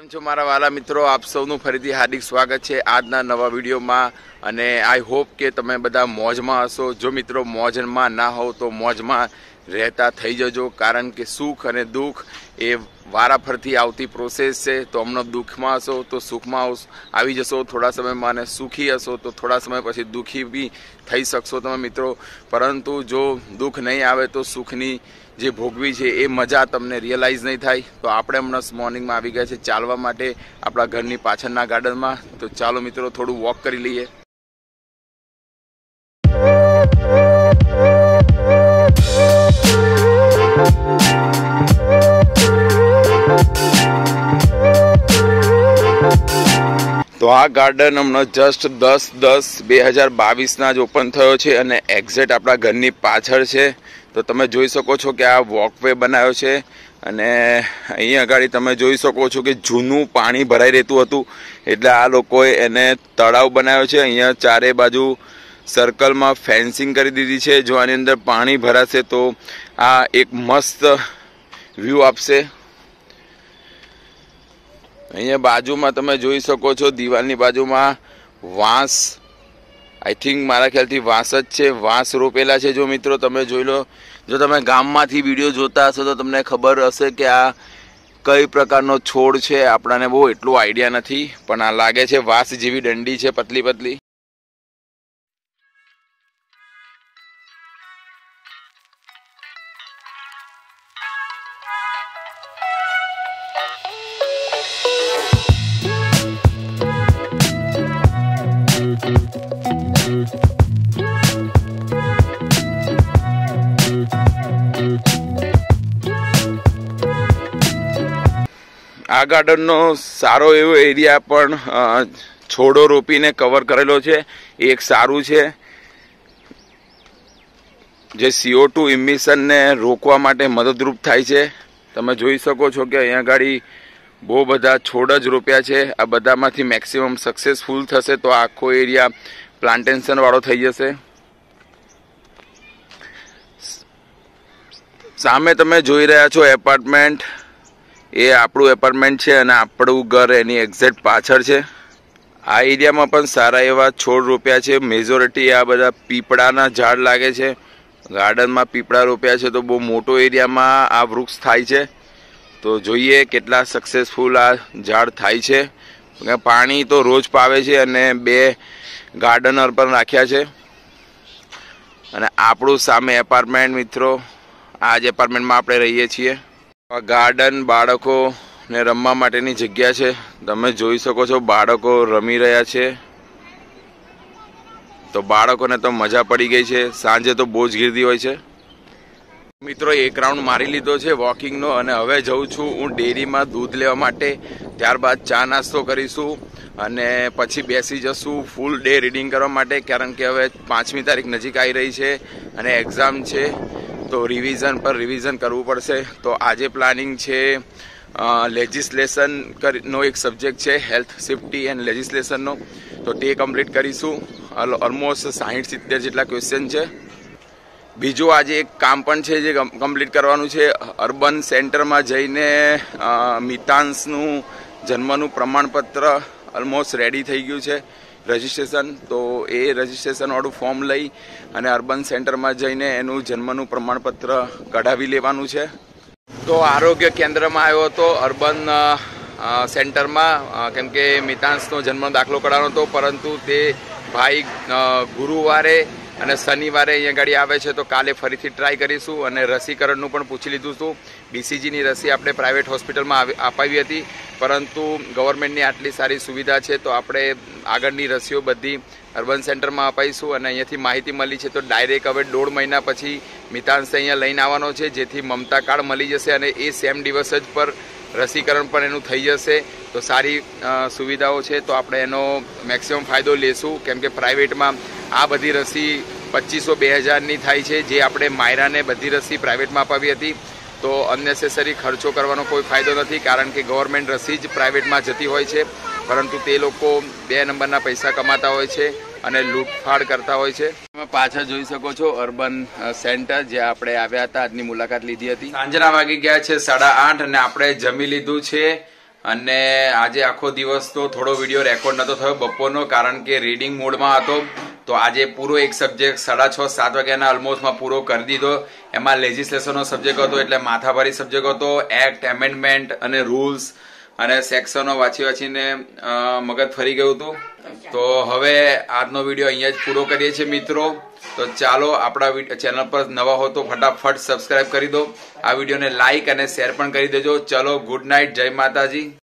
કેમ છો મારા વાલા મિત્રો, આપ સૌનું ફરીથી હાર્દિક સ્વાગત છે આજના નવા વિડીયોમાં। અને આઈ હોપ કે તમે બધા મોજમાં હશો। જો મિત્રો મોજમાં ના હો તો મોજમાં રહેતા થઈ જજો, કારણ કે સુખ અને દુઃખ એ વારાફરતી આવતી પ્રોસેસ છે। તો હમણાં દુઃખમાં હશો તો સુખમાં આવી જશો થોડા સમયમાં, અને સુખી હશો તો થોડા સમય પછી દુઃખી બી થઈ શકશો તમે મિત્રો। પરંતુ જો દુઃખ નહીં આવે તો સુખની જે ભોગવી છે એ મજા તમને રિયલાઇઝ નહીં થાય। તો આપણે હમણાં મોર્નિંગમાં આવી ગયા છે ચાલવા માટે આપણા ઘરની પાછળના ગાર્ડનમાં। તો ચાલો મિત્રો થોડું વોક કરી લઈએ। તો આ ગાર્ડન હમણાં જસ્ટ 10/10/2022 જ ઓપન થયો છે અને એક્ઝેક્ટ આપણા ઘરની પાછળ છે। તો તમે જોઈ શકો છો કે આ વોકવે બનાવ્યો છે અને અહીંયા આગળ તમે જોઈ શકો છો કે જૂનું પાણી ભરાઈ રહેતું હતું, એટલે આ લોકોએ એને તળાવ બનાવ્યો છે। અહીંયા ચારે બાજુ સર્કલમાં ફેન્સિંગ કરી દીધી છે। જો આની અંદર પાણી ભરાશે તો આ એક મસ્ત વ્યૂ આપશે। અહીંયા બાજુમાં તમે જોઈ શકો છો દિવાલની બાજુમાં વાંસ, આઈ થિંક મારા ખ્યાલથી વાંસ જ છે, વાંસ રોપેલા છે। જો મિત્રો તમે જોઈ લો, જો તમે ગામમાંથી વિડીયો જોતા હશો તો તમને ખબર હશે કે આ કઈ પ્રકારનો છોડ છે। આપણાને બહુ એટલું આઈડિયા નથી, પણ આ લાગે છે વાંસ જેવી દંડી છે, પતલી પતલી। આ ગાર્ડનનો સારો એવો એરિયા પણ છોડો રોપીને કવર કરેલો છે, એ એક સારું છે જે CO2 ઇમિશનને રોકવા માટે મદદરૂપ થાય છે। તમે જોઈ શકો છો કે અહીંયા આગળ બહુ બધા છોડ જ રોપ્યા છે। આ બધામાંથી મેક્સિમમ સક્સેસફુલ થશે તો આખો એરિયા પ્લાન્ટેશન વાળો થઈ જશે। સામે તમે જોઈ રહ્યા છો એપાર્ટમેન્ટ, એ આપણું એપાર્ટમેન્ટ છે અને આપણું ઘર એની એક્ઝેક્ટ પાછળ છે। આ એરિયામાં પણ સારા એવા છોડ રોપ્યા છે। મેજોરિટી આ બધા પીપળાના ઝાડ લાગે છે। ગાર્ડનમાં પીપળા રોપ્યા છે તો બહુ મોટો એરિયામાં આ વૃક્ષ થાય છે। તો જોઈએ કેટલા સક્સેસફુલ આ ઝાડ થાય છે। પાણી તો રોજ પાવે છે અને 2 ગાર્ડનર પણ રાખ્યા છે। અને આપણું સામે એપાર્ટમેન્ટ મિત્રો, આ જ એપાર્ટમેન્ટમાં આપણે રહીએ છીએ। ગાર્ડન બાળકોને રમવા માટેની જગ્યા છે। તમે જોઈ શકો છો બાળકો રમી રહ્યા છે, તો બાળકોને તો મજા પડી ગઈ છે। સાંજે તો બહુ જ ગીર્દી હોય છે। મિત્રો એક રાઉન્ડ મારી લીધો છે વોકિંગનો અને હવે જઉં છું હું ડેરીમાં દૂધ લેવા માટે। ત્યારબાદ ચા નાસ્તો કરીશું અને પછી બેસી જશું ફૂલ ડે રીડિંગ કરવા માટે, કારણ કે હવે 5મી તારીખ નજીક આવી રહી છે અને એક્ઝામ છે, તો રિવિઝન પર રિવિઝન કરવું પડશે। તો આજે પ્લાનિંગ છે લેજિસ્લેશન નો એક સબ્જેક્ટ છે, હેલ્થ સેફ્ટી એન્ડ લેજિસ્લેશનનો, તો તે કમ્પ્લીટ કરીશું। ઓલમોસ્ટ 60-70 જેટલા ક્વેશ્ચન છે। બીજું આજે એક કામ પણ છે જે કમ્પ્લીટ કરવાનું છે। અર્બન સેન્ટરમાં જઈને મિતાંશનું જન્મનું પ્રમાણપત્ર ઓલમોસ્ટ રેડી થઈ ગયું છે, રજિસ્ટ્રેશન। તો એ રજિસ્ટ્રેશનવાળું ફોર્મ લઈ અને અર્બન સેન્ટરમાં જઈને એનું જન્મનું પ્રમાણપત્ર કઢાવી લેવાનું છે। તો આરોગ્ય કેન્દ્રમાં આવ્યો હતો અર્બન સેન્ટરમાં, કેમ કે મિતાંશનો જન્મ દાખલો કઢાવવાનો હતો, પરંતુ તે ભાઈ ગુરુવારે અને શનિવારે અહીંયા ગાડી આવે છે, તો કાલે ફરીથી ટ્રાય કરીશું। અને રસીકરણનું પણ પૂછી લીધું હતું। BCGની રસી આપણે પ્રાઇવેટ હોસ્પિટલમાં અપાવી હતી, પરંતુ ગવર્મેન્ટની આટલી સારી સુવિધા છે તો આપણે આગળની રસીઓ બધી અર્બન સેન્ટરમાં અપાઈશું। અને અહીંયાથી માહિતી મળી છે તો ડાયરેક્ટ હવે 1.5 મહિના પછી મિતાંશ અહીંયા લઈને આવવાનો છે, જેથી મમતા કાર્ડ મળી જશે અને એ સેમ દિવસ જ પર રસીકરણ પણ એનું થઈ જશે। તો સારી સુવિધાઓ છે, તો આપણે એનો મેક્સિમમ ફાયદો લેશું, કેમ કે પ્રાઇવેટમાં આ બધી રસી 2500-2000ની થાય છે, જે આપણે માયરાને બધી રસી પ્રાઇવેટમાં અપાવી હતી। તો અનનેસેસરી ખર્ચો કરવાનો કોઈ ફાયદો નથી, કારણ કે ગવર્મેન્ટ રસી જ પ્રાઇવેટમાં જતી હોય છે, પરંતુ તે લોકો 2 નંબરના પૈસા કમાતા હોય છે અને લૂંટફાટ કરતા હોય છે। તમે પાછળ જોઈ શકો છો અર્બન સેન્ટર, જ્યાં આપણે આવ્યા હતા, આજની મુલાકાત લીધી હતી। સાંજના વાગી ગયા છે 8:30 અને આપણે જમી લીધું છે અને આજે આખો દિવસ તો થોડો વિડીયો રેકોર્ડ નતો થયો બપોરનો, કારણ કે રીડિંગ મોડમાં હતો. તો આજે પૂરો એક સબ્જેક્ટ 6:30-7 વાગ્યાના ઓલમોસ્ટમાં પૂરો કરી દીધો. એમાં લેજિસ્લેશનનો સબ્જેક્ટ હતો એટલે માથાભારી સબ્જેક્ટ હતો. એક્ટ, એમેન્ડમેન્ટ અને રૂલ્સ અને સેક્શનો વાંચીને મગજ ફરી ગયું હતું. તો હવે આજનો વિડીયો અહીંયા જ પૂરો કરીએ છીએ મિત્રો. તો ચાલો, આપણા ચેનલ પર નવા હો તો ફટાફટ સબસ્ક્રાઇબ કરી દો. આ વિડીયોને લાઇક અને શેર પણ કરી દેજો. ચલો, ગુડ નાઇટ, જય માતાજી.